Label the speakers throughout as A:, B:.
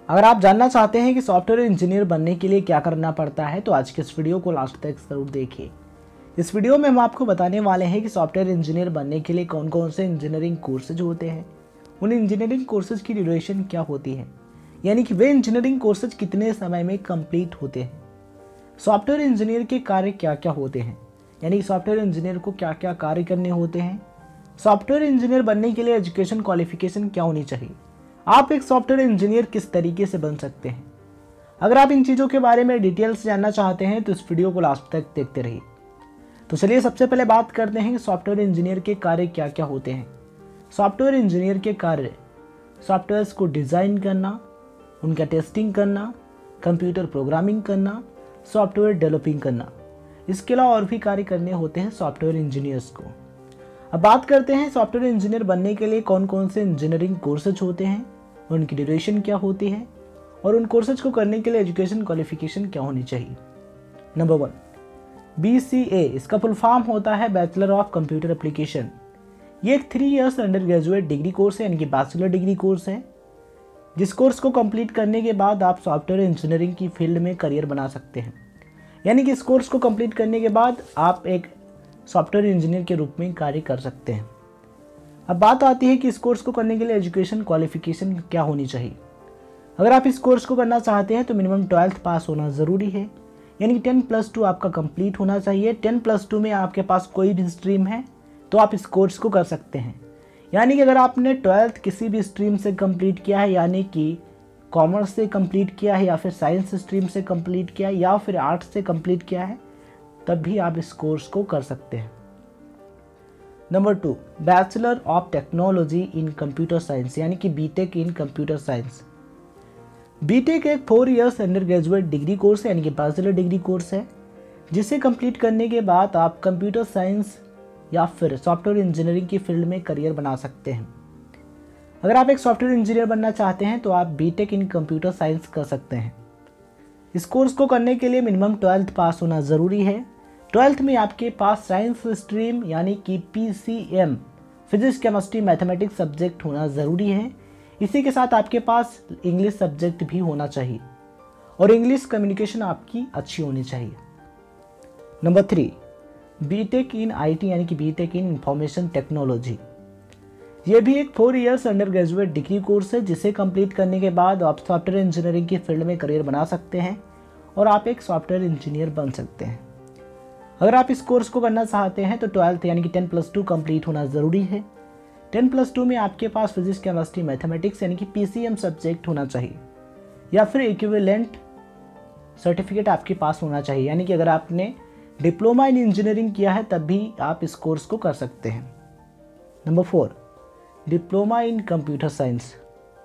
A: अगर आप जानना चाहते हैं कि सॉफ्टवेयर इंजीनियर बनने के लिए क्या करना पड़ता है तो आज के इस वीडियो को लास्ट तक जरूर देखिए। इस वीडियो में हम आपको बताने वाले हैं कि सॉफ्टवेयर इंजीनियर बनने के लिए कौन कौन से इंजीनियरिंग कोर्सेज होते हैं, उन इंजीनियरिंग कोर्सेज की ड्यूरेशन क्या होती है, यानी कि वे इंजीनियरिंग कोर्सेज कितने समय में कंप्लीट होते हैं, सॉफ्टवेयर इंजीनियर के कार्य क्या क्या होते हैं, यानी कि सॉफ्टवेयर इंजीनियर को क्या क्या कार्य करने होते हैं, सॉफ्टवेयर इंजीनियर बनने के लिए एजुकेशन क्वालिफिकेशन क्या होनी चाहिए, आप एक सॉफ्टवेयर इंजीनियर किस तरीके से बन सकते हैं। अगर आप इन चीज़ों के बारे में डिटेल से जानना चाहते हैं तो इस वीडियो को लास्ट तक देखते रहिए। तो चलिए सबसे पहले बात करते हैं कि सॉफ्टवेयर इंजीनियर के कार्य क्या क्या होते हैं। सॉफ्टवेयर इंजीनियर के कार्य सॉफ्टवेयर्स को डिज़ाइन करना, उनका टेस्टिंग करना, कंप्यूटर प्रोग्रामिंग करना, सॉफ्टवेयर डेवलपिंग करना, इसके अलावा और भी कार्य करने होते हैं सॉफ्टवेयर इंजीनियर्स को। अब बात करते हैं सॉफ्टवेयर इंजीनियर बनने के लिए कौन कौन से इंजीनियरिंग कोर्सेज होते हैं, उनकी ड्यूरेशन क्या होती है और उन कोर्सेज को करने के लिए एजुकेशन क्वालिफिकेशन क्या होनी चाहिए। नंबर 1, BCA, इसका फुल फॉर्म होता है बैचलर ऑफ कंप्यूटर एप्लीकेशन। ये एक 3 years undergraduate degree course है, यानी कि बैचलर डिग्री कोर्स है, जिस कोर्स को कंप्लीट करने के बाद आप सॉफ्टवेयर इंजीनियरिंग की फील्ड में करियर बना सकते हैं। यानी कि इस कोर्स को कंप्लीट करने के बाद आप एक सॉफ्टवेयर इंजीनियर के रूप में कार्य कर सकते हैं। अब बात आती है कि इस कोर्स को करने के लिए एजुकेशन क्वालिफिकेशन क्या होनी चाहिए। अगर आप इस कोर्स को करना चाहते हैं तो मिनिमम 12th पास होना ज़रूरी है, यानी कि 10+2 आपका कंप्लीट होना चाहिए। 10+2 में आपके पास कोई भी स्ट्रीम है तो आप इस कोर्स को कर सकते हैं। यानी कि अगर आपने 12th किसी भी स्ट्रीम से कंप्लीट किया है, यानी कि कॉमर्स से कंप्लीट किया है या फिर साइंस स्ट्रीम से कंप्लीट किया है या फिर आर्ट्स से कंप्लीट किया है, तब भी आप इस कोर्स को कर सकते हैं। Number 2, bachelor of technology in computer science, यानी कि BTech in computer science. BTech एक 4 years undergraduate degree course है, यानी कि बैचलर डिग्री कोर्स है, जिसे कंप्लीट करने के बाद आप कंप्यूटर साइंस या फिर सॉफ्टवेयर इंजीनियरिंग की फील्ड में करियर बना सकते हैं। अगर आप एक सॉफ्टवेयर इंजीनियर बनना चाहते हैं तो आप बीटेक इन कंप्यूटर साइंस कर सकते हैं। इस कोर्स को करने के लिए मिनिमम 12th पास होना ज़रूरी है। 12th में आपके पास साइंस स्ट्रीम यानी कि PCM, physics chemistry mathematics subject होना ज़रूरी है। इसी के साथ आपके पास इंग्लिश सब्जेक्ट भी होना चाहिए और इंग्लिश कम्युनिकेशन आपकी अच्छी होनी चाहिए। नंबर 3, बीटेक इन IT, यानी कि बीटेक इन इंफॉर्मेशन टेक्नोलॉजी। ये भी एक 4 years undergraduate degree course है, जिसे कंप्लीट करने के बाद आप सॉफ्टवेयर इंजीनियरिंग की फील्ड में करियर बना सकते हैं और आप एक सॉफ्टवेयर इंजीनियर बन सकते हैं। अगर आप इस कोर्स को करना चाहते हैं तो 12th यानी कि 10+2 कंप्लीट होना ज़रूरी है। 10+2 में आपके पास फिजिक्स केमिस्ट्री मैथमेटिक्स यानी कि PCM सब्जेक्ट होना चाहिए या फिर इक्विवेलेंट सर्टिफिकेट आपके पास होना चाहिए, यानी कि अगर आपने डिप्लोमा इन इंजीनियरिंग किया है तब भी आप इस कोर्स को कर सकते हैं। Number 4, diploma in computer science.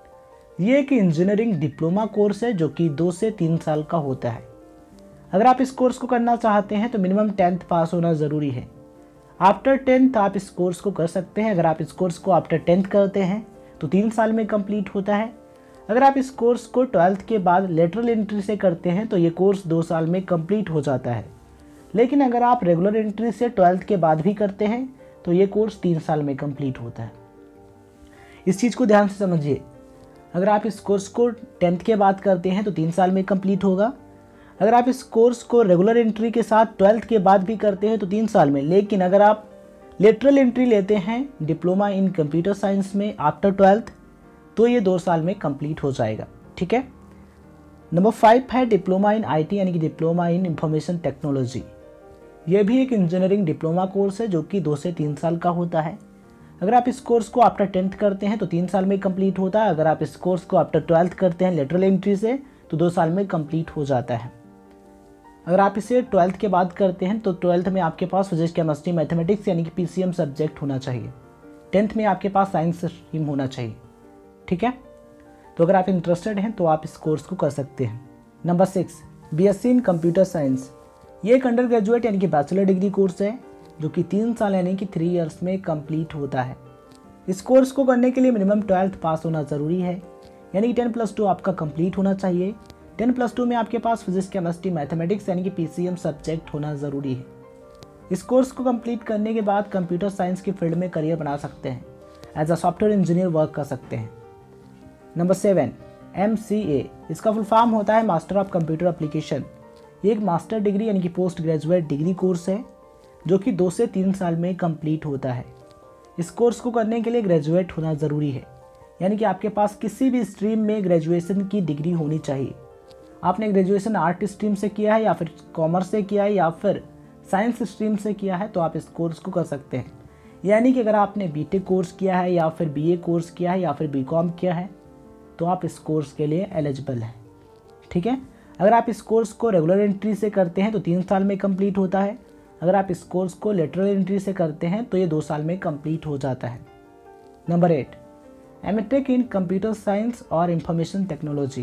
A: ये एक इंजीनियरिंग डिप्लोमा कोर्स है जो कि 2 से 3 साल का होता है। अगर आप इस कोर्स को करना चाहते हैं तो मिनिमम 10th पास होना ज़रूरी है। आफ्टर 10th आप इस कोर्स को कर सकते हैं। अगर आप इस कोर्स को आफ्टर 10th करते हैं तो 3 साल में कंप्लीट होता है। अगर आप इस कोर्स को 12th के बाद लेटरल एंट्री से करते हैं तो ये कोर्स 2 साल में कंप्लीट हो जाता है। लेकिन अगर आप रेगुलर एंट्री से 12th के बाद भी करते हैं तो ये कोर्स 3 साल में कंप्लीट होता है। इस चीज़ को ध्यान से समझिए। अगर आप इस कोर्स को 10th के बाद करते हैं तो 3 साल में कंप्लीट होगा। अगर आप इस कोर्स को रेगुलर एंट्री के साथ 12th के बाद भी करते हैं तो 3 साल में, लेकिन अगर आप लेटरल एंट्री लेते हैं डिप्लोमा इन कंप्यूटर साइंस में आफ्टर 12th तो ये 2 साल में कंप्लीट हो जाएगा। ठीक है। नंबर 5 है डिप्लोमा इन IT, यानी कि डिप्लोमा इन इंफॉर्मेशन टेक्नोलॉजी। ये भी एक इंजीनियरिंग डिप्लोमा कोर्स है जो कि 2 से 3 साल का होता है। अगर आप इस कोर्स को आफ्टर 10th करते हैं तो 3 साल में कंप्लीट होता है। अगर आप इस कोर्स को आफ्टर 12th करते हैं लेटरल एंट्री से तो 2 साल में कंप्लीट हो जाता है। अगर आप इसे 12th के बाद करते हैं तो 12th में आपके पास फिजिक्स केमिस्ट्री मैथमेटिक्स यानी कि PCM सब्जेक्ट होना चाहिए। 10th में आपके पास साइंस स्ट्रीम होना चाहिए। ठीक है। तो अगर आप इंटरेस्टेड हैं तो आप इस कोर्स को कर सकते हैं। Number 6, BSc in computer science. ये एक अंडर ग्रेजुएट यानी कि बैचलर डिग्री कोर्स है जो कि 3 साल यानी कि 3 इयर्स में कंप्लीट होता है। इस कोर्स को करने के लिए मिनिमम 12th पास होना ज़रूरी है, यानी कि 10+2 आपका कंप्लीट होना चाहिए। 10+2 में आपके पास फिजिक्स केमिस्ट्री मैथमेटिक्स यानी कि PCM सब्जेक्ट होना ज़रूरी है। इस कोर्स को कंप्लीट करने के बाद कंप्यूटर साइंस की फील्ड में करियर बना सकते हैं, as a software engineer work कर सकते हैं। नंबर 7, MCA, इसका फुल फॉर्म होता है मास्टर ऑफ कंप्यूटर एप्लीकेशन। ये एक मास्टर डिग्री यानी कि पोस्ट ग्रेजुएट डिग्री कोर्स है जो कि 2 से 3 साल में कंप्लीट होता है। इस कोर्स को करने के लिए ग्रेजुएट होना ज़रूरी है, यानी कि आपके पास किसी भी स्ट्रीम में ग्रेजुएशन की डिग्री होनी चाहिए। आपने ग्रेजुएशन आर्ट स्ट्रीम से किया है या फिर कॉमर्स से किया है या फिर साइंस स्ट्रीम से किया है तो आप इस कोर्स को कर सकते हैं। यानी कि अगर आपने बीटेक कोर्स किया है या फिर बीए कोर्स किया है या फिर बीकॉम किया है तो आप इस कोर्स के लिए एलिजिबल हैं। ठीक है, अगर आप इस कोर्स को रेगुलर एंट्री से करते हैं तो 3 साल में कंप्लीट होता है। अगर आप इस कोर्स को लेटरल एंट्री से करते हैं तो ये 2 साल में कंप्लीट हो जाता है। Number 8, MTech in computer science और इंफॉर्मेशन टेक्नोलॉजी।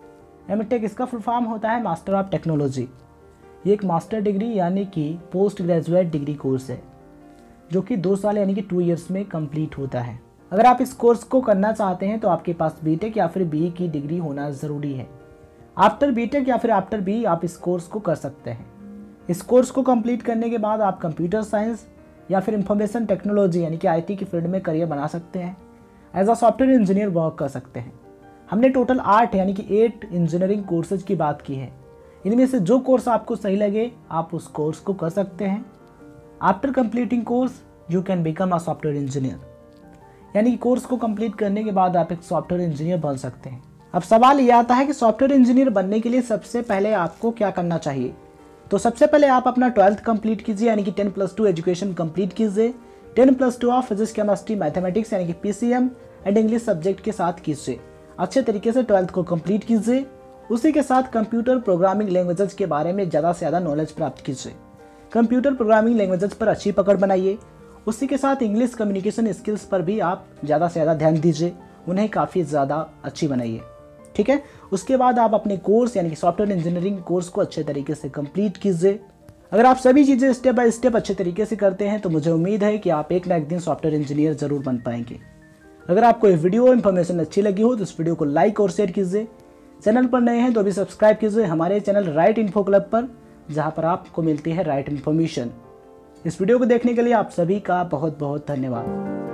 A: एमटेक इसका फुल फॉर्म होता है मास्टर ऑफ टेक्नोलॉजी। ये एक मास्टर डिग्री यानी कि पोस्ट ग्रेजुएट डिग्री कोर्स है जो कि 2 साल यानी कि 2 ईयर्स में कंप्लीट होता है। अगर आप इस कोर्स को करना चाहते हैं तो आपके पास बीटेक या फिर बीई की डिग्री होना ज़रूरी है। आफ्टर बीटेक या फिर आफ्टर बीई आप इस कोर्स को कर सकते हैं। इस कोर्स को कंप्लीट करने के बाद आप कंप्यूटर साइंस या फिर इंफॉर्मेशन टेक्नोलॉजी यानी कि आईटी की फील्ड में करियर बना सकते हैं। As a software engineer work कर सकते हैं। हमने टोटल 8 यानी कि 8 इंजीनियरिंग कोर्सेज की बात की है। इनमें से जो कोर्स आपको सही लगे आप उस कोर्स को कर सकते हैं। After completing course you can become a software engineer, यानी कि कोर्स को कंप्लीट करने के बाद आप एक सॉफ्टवेयर इंजीनियर बन सकते हैं। अब सवाल ये आता है कि सॉफ्टवेयर इंजीनियर बनने के लिए सबसे पहले आपको क्या करना चाहिए। तो सबसे पहले आप अपना 12th कंप्लीट कीजिए यानी कि 10+2 एजुकेशन कंप्लीट कीजिए। 10+2 ऑफ फिजिक्स केमिस्ट्री मैथमेटिक्स यानी कि PCM एंड इंग्लिश सब्जेक्ट के साथ कीजिए। अच्छे तरीके से 12th को कंप्लीट कीजिए। उसी के साथ कंप्यूटर प्रोग्रामिंग लैंग्वेजेस के बारे में ज़्यादा से ज़्यादा नॉलेज प्राप्त कीजिए। कंप्यूटर प्रोग्रामिंग लैंग्वेजेस पर अच्छी पकड़ बनाइए। उसी के साथ इंग्लिश कम्युनिकेशन स्किल्स पर भी आप ज़्यादा से ज़्यादा ध्यान दीजिए, उन्हें काफ़ी ज़्यादा अच्छी बनाइए। ठीक है, उसके बाद आप अपने कोर्स यानी कि सॉफ्टवेयर इंजीनियरिंग कोर्स को अच्छे तरीके से कंप्लीट कीजिए। अगर आप सभी चीज़ें स्टेप बाय स्टेप अच्छे तरीके से करते हैं तो मुझे उम्मीद है कि आप एक ना एक दिन सॉफ्टवेयर इंजीनियर ज़रूर बन पाएंगे। अगर आपको ये वीडियो इन्फॉर्मेशन अच्छी लगी हो तो इस वीडियो को लाइक और शेयर कीजिए। चैनल पर नए हैं तो अभी सब्सक्राइब कीजिए हमारे चैनल राइट इन्फो क्लब पर, जहाँ पर आपको मिलती है राइट इन्फॉर्मेशन। इस वीडियो को देखने के लिए आप सभी का बहुत बहुत धन्यवाद।